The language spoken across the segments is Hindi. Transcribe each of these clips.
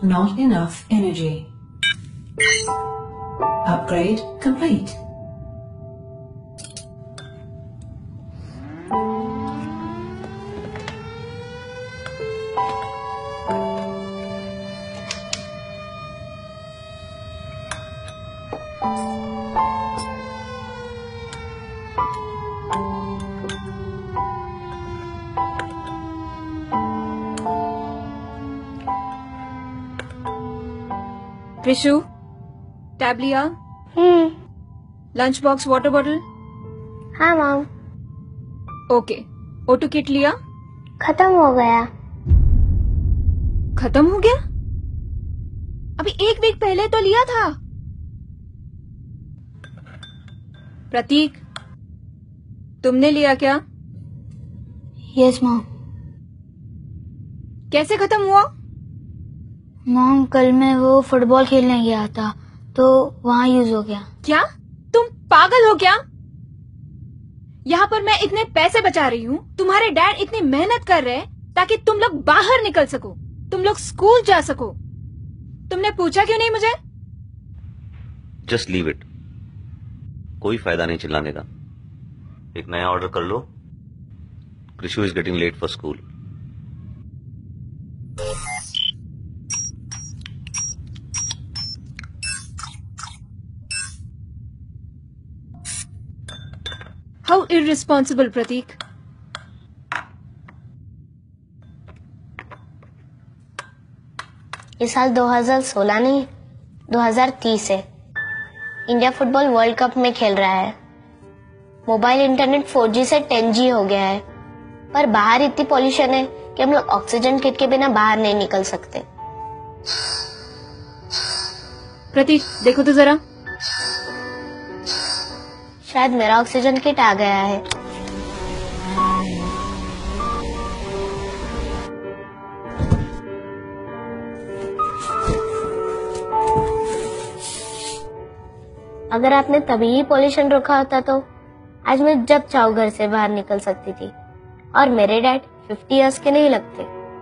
not enough energy. Upgrade complete. Krishu, tab लिया? Lunch box, water bottle? हाँ मॉम। ओके। O2 किट लिया? खत्म हो गया। खत्म हो गया? अभी एक वीक पहले तो लिया था। प्रतीक, तुमने लिया क्या? Yes mom. कैसे खत्म हुआ? मॉम, कल मैं वो फुटबॉल खेलने गया था तो वहाँ यूज हो गया। क्या? तुम पागल हो क्या? यहाँ पर मैं इतने पैसे बचा रही हूँ, तुम्हारे डैड इतनी मेहनत कर रहे हैं ताकि तुम लोग बाहर निकल सको, तुम लोग स्कूल जा सको। तुमने पूछा क्यों नहीं मुझे? जस्ट लीव इट, कोई फायदा नहीं चिल्लाने का। एक नया ऑर्डर कर लो। Krishu is getting late for school. How irresponsible, Pratik. इस साल 2016 नहीं 2030 है। इंडिया फुटबॉल वर्ल्ड कप में खेल रहा है। मोबाइल इंटरनेट 4G से 10G हो गया है, पर बाहर इतनी पॉल्यूशन है कि हम लोग ऑक्सीजन किट के बिना बाहर नहीं निकल सकते। प्रतीक, देखो तो जरा। शायद मेरा ऑक्सीजन किट आ गया है। अगर आपने तभी ही पॉल्यूशन रोका होता तो आज मैं जब चाहूँ घर से बाहर निकल सकती थी, और मेरे डैड 50 इयर्स के नहीं लगते।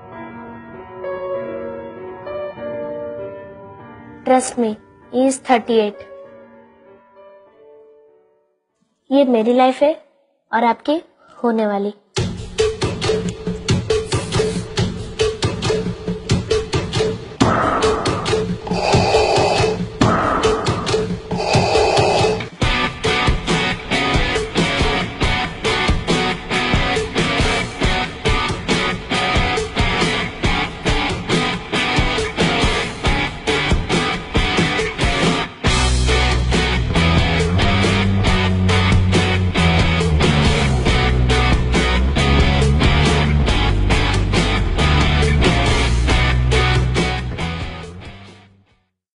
Trust me, he is 38। ये मेरी लाइफ है और आपकी होने वाली।